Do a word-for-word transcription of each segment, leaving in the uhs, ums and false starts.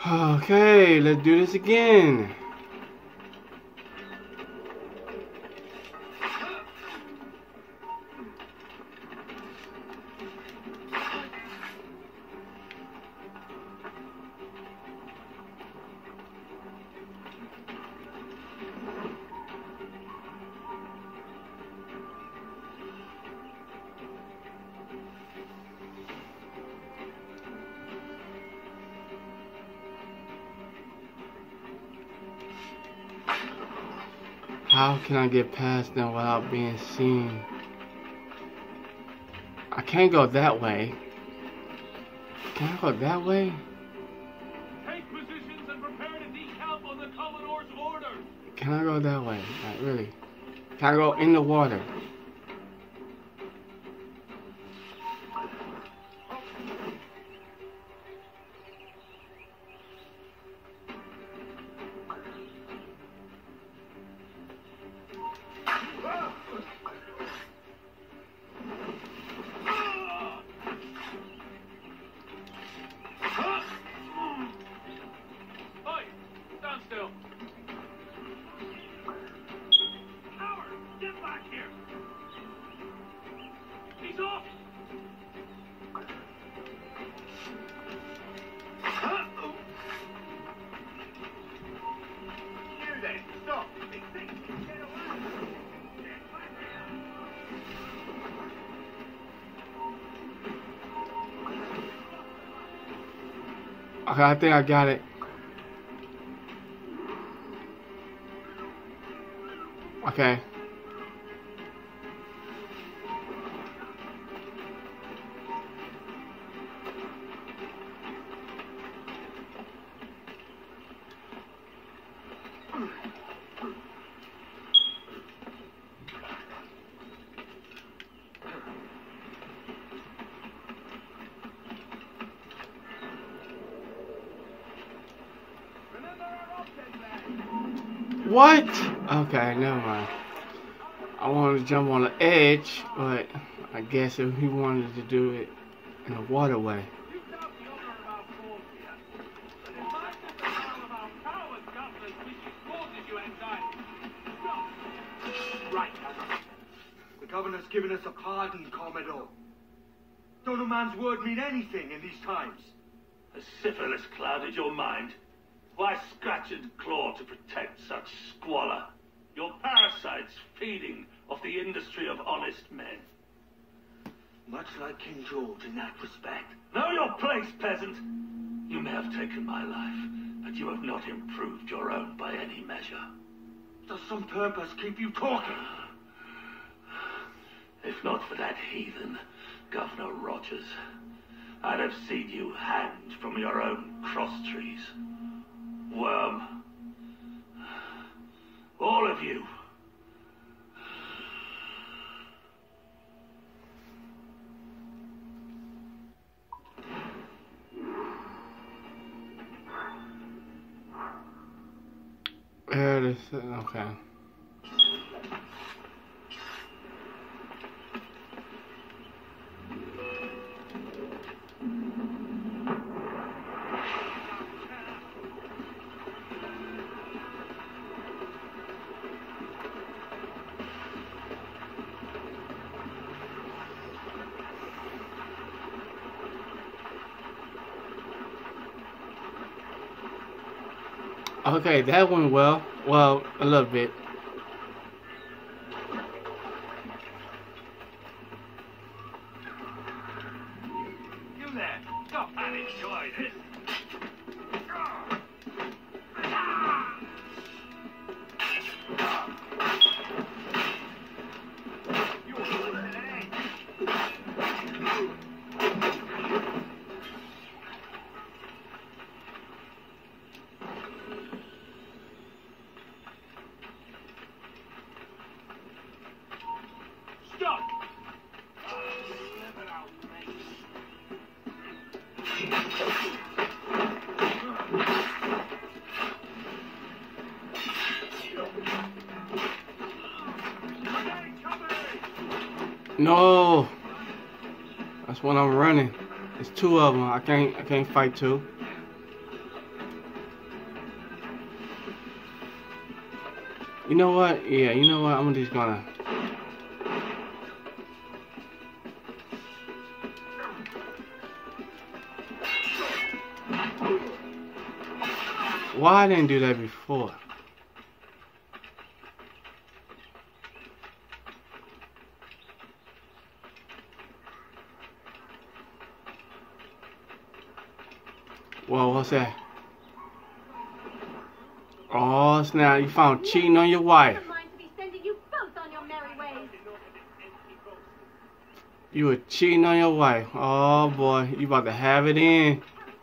Okay, let's do this again. How can I get past them without being seen? I can't go that way. Can I go that way? Take positions and prepare to decamp on the Commodore's order. Can I go that way? Like, really? Can I go in the water? Okay, I think I got it. Okay. What? Okay, never mind. I wanted to jump on the edge, but I guess if he wanted to do it in a waterway. Right. The governor's given us a pardon, Commodore. Don't a man's word mean anything in these times? Has syphilis clouded your mind? Why scratch and claw to protect such squalor? Your parasites feeding off the industry of honest men. Much like King George in that respect. Know your place, peasant. You may have taken my life, but you have not improved your own by any measure. Does some purpose keep you talking? If not for that heathen, Governor Rogers, I'd have seen you hanged from your own cross trees. Worm. All of you. There it is. Okay. Okay, that went well. Well, a little bit. You there, stop and enjoy this. No, that's when I'm running. It's two of them. I can't. I can't fight two. You know what? Yeah, you know what? I'm just gonna. Why I didn't do that before? Well, what's that? Oh, snap, you found cheating on your wife. You were cheating on your wife. Oh, boy, you about to have it in.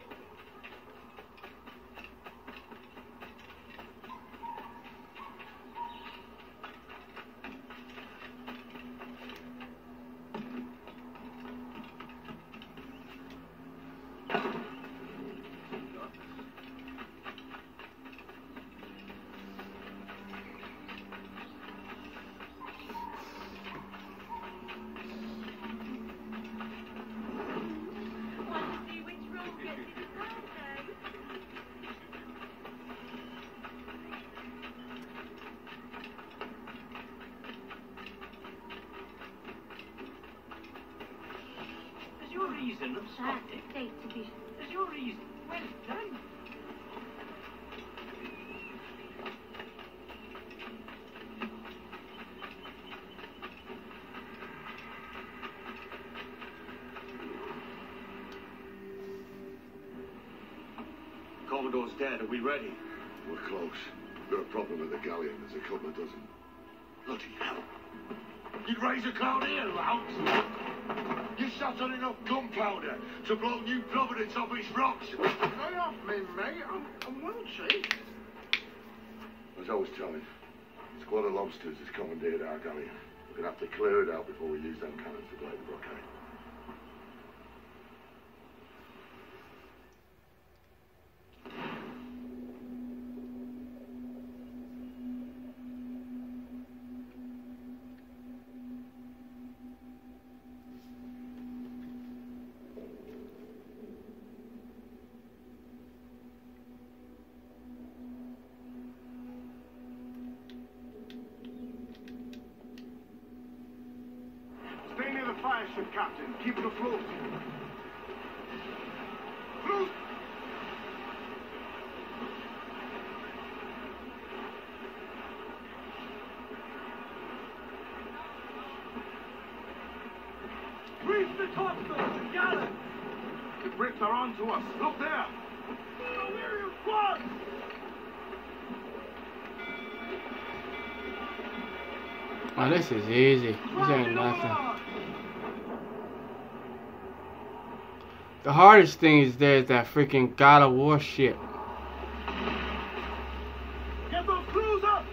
Reason of stopping. There's your reason. Well done. Commodore's dead. Are we ready? We're close. We've got a problem with the galleon. There's a couple of dozen. Bloody hell. You'd raise a cloud here, Louts. You shot on enough gunpowder to blow New Providence off its rocks. Lay off me, mate. I'm, I'm well chased. As I was telling, a squad of lobsters has commandeered our galleon. We're going to have to clear it out before we use them cannons to blow the blockade. Stay near the fire ship, Captain. Keep it afloat. Float! Reef the topsails and gallant! The Brits are on to us. Look there! Go there, you squad! Oh, this is easy. This ain't nothing. The hardest thing is there's that freaking God of War ship. Get those crews up!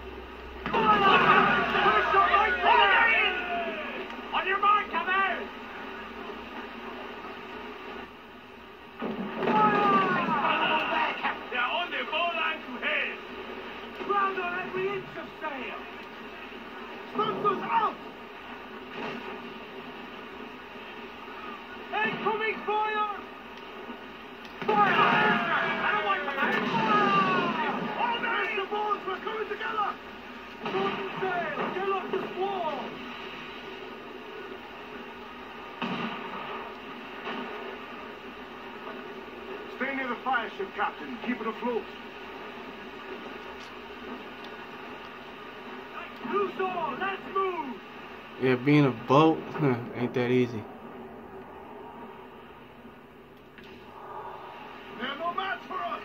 On your mark, come out! They're on the bowline to head! Ground on every inch of sail! Sponsors out! Incoming fire! Fire! And away from that! All hands to boards, we're coming together! Shorten sail, get off the squall! Stay near the fire ship, Captain. Keep it afloat. Loose all, let's move! Yeah, being a boat, huh, ain't that easy. They're no match for us!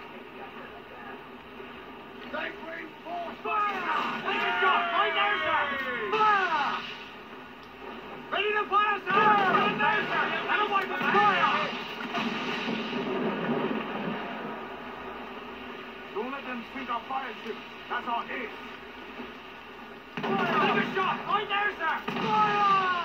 They reinforce fire! Take a shot! Right there, sir! Fire! Ready to fire, sir! Right there, sir! And away from fire! Don't let them sink our fire ship. That's our ace. Fire! Take a shot! Right there, sir! Fire!